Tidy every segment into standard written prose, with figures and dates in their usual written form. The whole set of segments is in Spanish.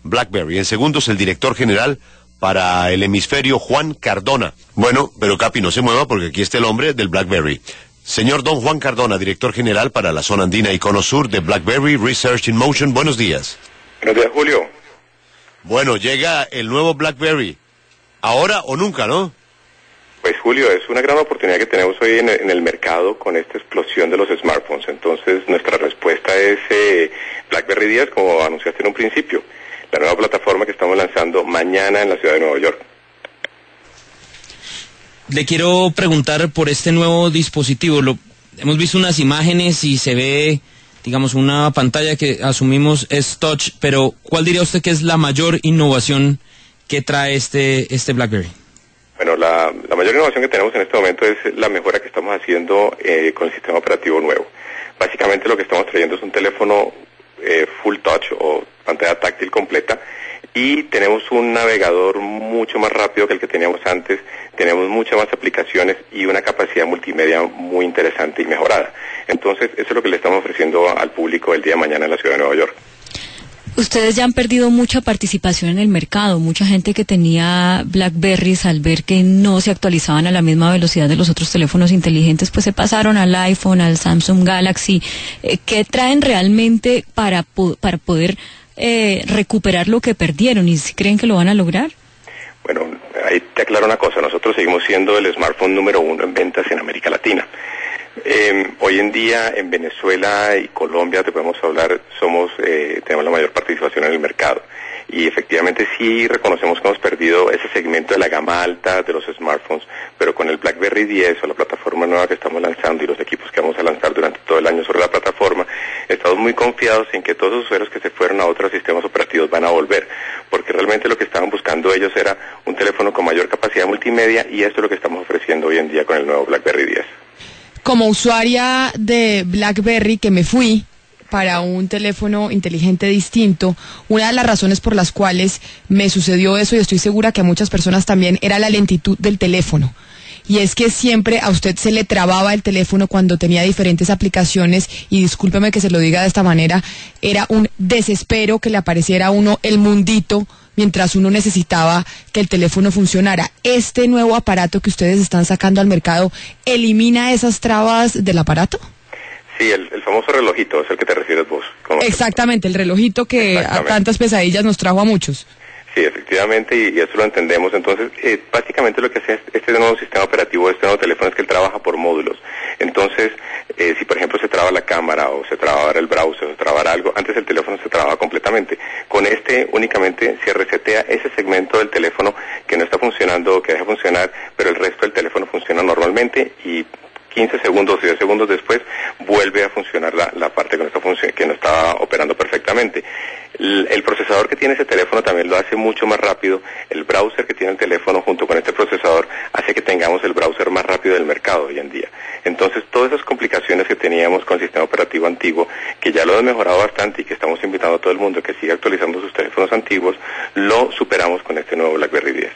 BlackBerry. En segundos, el director general para el hemisferio, Juan Cardona. Bueno, pero Capi, no se mueva porque aquí está el hombre del BlackBerry. Señor don Juan Cardona, director general para la zona andina y cono sur de BlackBerry Research in Motion. Buenos días. Buenos días, Julio. Bueno, llega el nuevo BlackBerry. Ahora o nunca, ¿no? Pues Julio, es una gran oportunidad que tenemos hoy en el mercado con esta explosión de los smartphones. Entonces, nuestra respuesta es BlackBerry 10, como anunciaste en un principio, la nueva plataforma que estamos lanzando mañana en la ciudad de Nueva York. Le quiero preguntar por este nuevo dispositivo. Hemos visto unas imágenes y se ve, digamos, una pantalla que asumimos es touch, pero ¿cuál diría usted que es la mayor innovación que trae este BlackBerry? Bueno, la mayor innovación que tenemos en este momento es la mejora que estamos haciendo con el sistema operativo nuevo. Básicamente lo que estamos trayendo es un teléfono full touch o pantalla táctil completa y tenemos un navegador mucho más rápido que el que teníamos antes, tenemos muchas más aplicaciones y una capacidad multimedia muy interesante y mejorada. Entonces, eso es lo que le estamos ofreciendo al público el día de mañana en la ciudad de Nueva York. Ustedes ya han perdido mucha participación en el mercado, mucha gente que tenía BlackBerrys al ver que no se actualizaban a la misma velocidad de los otros teléfonos inteligentes, pues se pasaron al iPhone, al Samsung Galaxy. ¿Qué traen realmente para poder recuperar lo que perdieron y si creen que lo van a lograr? Bueno, ahí te aclaro una cosa, nosotros seguimos siendo el smartphone número 1 en ventas en América Latina. Hoy en día en Venezuela y Colombia, te podemos hablar, tenemos la mayor participación en el mercado y efectivamente sí reconocemos que hemos perdido ese segmento de la gama alta de los smartphones, pero con el BlackBerry 10 o la plataforma nueva que estamos lanzando y los equipos que vamos a lanzar durante todo el año sobre la plataforma, estamos muy confiados en que todos los usuarios que se fueron a otros sistemas operativos van a volver, porque realmente lo que estaban buscando ellos era un teléfono con mayor capacidad multimedia y esto es lo que estamos ofreciendo hoy en día con el nuevo BlackBerry 10. Como usuaria de BlackBerry que me fui para un teléfono inteligente distinto, una de las razones por las cuales me sucedió eso, y estoy segura que a muchas personas también, era la lentitud del teléfono. Y es que siempre a usted se le trababa el teléfono cuando tenía diferentes aplicaciones, y discúlpeme que se lo diga de esta manera, era un desespero que le apareciera a uno el mundito mientras uno necesitaba que el teléfono funcionara. ¿Este nuevo aparato que ustedes están sacando al mercado elimina esas trabas del aparato? Sí, el famoso relojito, es el que te refieres vos. Exactamente, el relojito que a tantas pesadillas nos trajo a muchos. Sí, efectivamente, y eso lo entendemos. Entonces, básicamente lo que hace este nuevo sistema operativo, este nuevo teléfono, es que él trabaja por módulos. Entonces, si por ejemplo se traba la cámara, o se traba el browser, o se traba algo, antes el teléfono se trababa completamente. Con este únicamente se resetea ese segmento del teléfono que no está funcionando o que deja funcionar, pero el resto del teléfono funciona normalmente y 15 segundos o 10 segundos después vuelve a funcionar la parte que no estaba operando perfectamente. El procesador que tiene ese teléfono también lo hace mucho más rápido. El browser que tiene el teléfono junto con este procesador hace que tengamos el browser más rápido del mercado hoy en día. Entonces, todas esas complicaciones que teníamos con el sistema operativo antiguo, que ya lo hemos mejorado bastante y que estamos invitando a todo el mundo que siga actualizando sus teléfonos antiguos, lo superamos con este nuevo BlackBerry 10.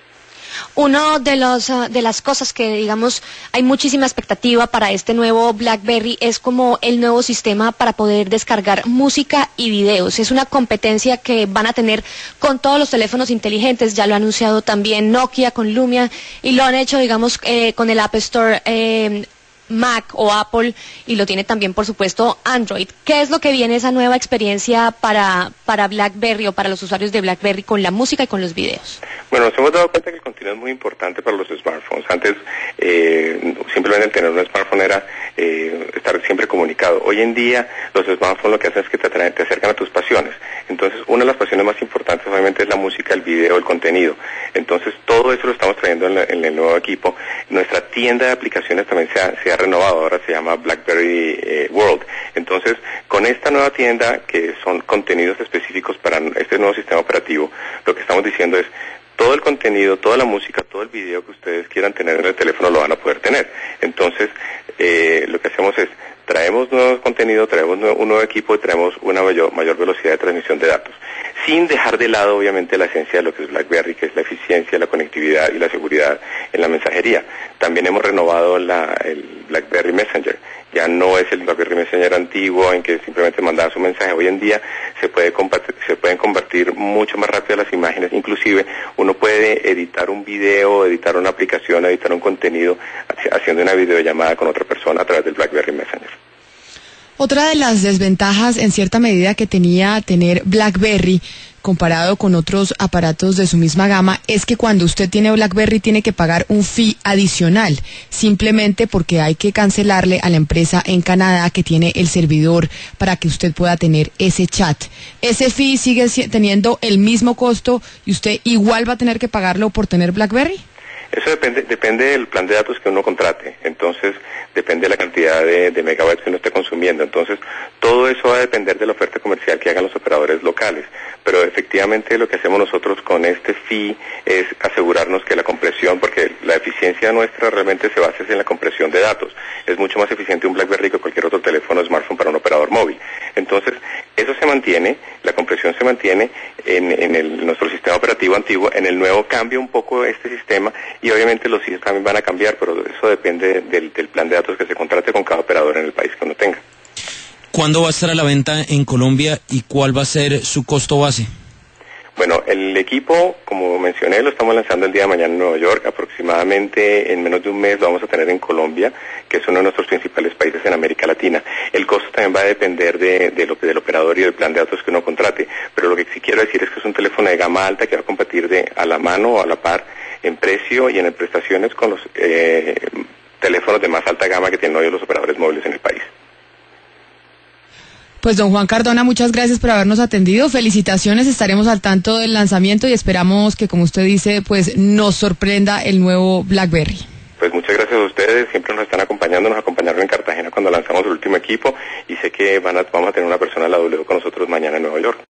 Uno de las cosas que, digamos, hay muchísima expectativa para este nuevo BlackBerry es como el nuevo sistema para poder descargar música y videos. Es una competencia que van a tener con todos los teléfonos inteligentes. Ya lo ha anunciado también Nokia con Lumia y lo han hecho, digamos, con el App Store Mac o Apple, y lo tiene también, por supuesto, Android. ¿Qué es lo que viene esa nueva experiencia para BlackBerry o para los usuarios de BlackBerry con la música y con los videos? Bueno, nos hemos dado cuenta que el contenido es muy importante para los smartphones. Antes, simplemente el tener un smartphone era estar siempre comunicado. Hoy en día, los smartphones lo que hacen es que te acercan a tus pasiones. Entonces, una de las pasiones más importantes, obviamente, es la música, el video, el contenido. Entonces, todo eso lo estamos trayendo en el nuevo equipo. Nuestra tienda de aplicaciones también se ha renovado, ahora se llama BlackBerry World. Entonces, con esta nueva tienda, que son contenidos específicos para este nuevo sistema operativo, lo que estamos diciendo es, todo el contenido, toda la música, todo el video que ustedes quieran tener en el teléfono lo van a poder tener. Entonces, lo que hacemos es, traemos nuevos contenidos, traemos un nuevo equipo y traemos una mayor velocidad de transmisión de datos. sin dejar de lado obviamente la esencia de lo que es BlackBerry, que es la eficiencia, la conectividad y la seguridad en la mensajería. También hemos renovado el BlackBerry Messenger. Ya no es el BlackBerry Messenger antiguo en que simplemente mandaba su mensaje. Hoy en día se pueden compartir mucho más rápido las imágenes. Inclusive uno puede editar un video, editar una aplicación, editar un contenido haciendo una videollamada con otra persona a través del BlackBerry Messenger. Otra de las desventajas en cierta medida que tenía tener BlackBerry comparado con otros aparatos de su misma gama es que cuando usted tiene BlackBerry tiene que pagar un fee adicional, simplemente porque hay que cancelarle a la empresa en Canadá que tiene el servidor para que usted pueda tener ese chat. ¿Ese fee sigue teniendo el mismo costo y usted igual va a tener que pagarlo por tener BlackBerry? Eso depende del plan de datos que uno contrate, entonces depende de la cantidad de megabytes que uno esté consumiendo, entonces todo eso va a depender de la oferta comercial que hagan los operadores locales, pero efectivamente lo que hacemos nosotros con este fee es asegurarnos que la compresión, porque la eficiencia nuestra realmente se basa en la compresión de datos, es mucho más eficiente un BlackBerry que cualquier otro teléfono smartphone para un operador móvil, entonces eso se mantiene, la compresión se mantiene en nuestro sistema operativo antiguo, en el nuevo cambia un poco este sistema y obviamente los fees también van a cambiar, pero eso depende del plan de datos que se contrate con cada operador en el país que uno tenga. ¿Cuándo va a estar a la venta en Colombia y cuál va a ser su costo base? Bueno, el equipo, como mencioné, lo estamos lanzando el día de mañana en Nueva York. Aproximadamente en menos de un mes lo vamos a tener en Colombia, que es uno de nuestros principales países en América Latina. El costo también va a depender del operador y del plan de datos que uno contrate, pero lo que sí quiero decir es que es un teléfono de gama alta que va a competir a la mano o a la par en precio y en prestaciones con los teléfonos de más alta gama que tienen hoy los operadores móviles en el país. Pues don Juan Cardona, muchas gracias por habernos atendido. Felicitaciones, estaremos al tanto del lanzamiento y esperamos que, como usted dice, pues nos sorprenda el nuevo BlackBerry. Pues muchas gracias a ustedes, siempre nos están acompañando, nos acompañaron en Cartagena cuando lanzamos el último equipo y sé que vamos a tener una persona de la W con nosotros mañana en Nueva York.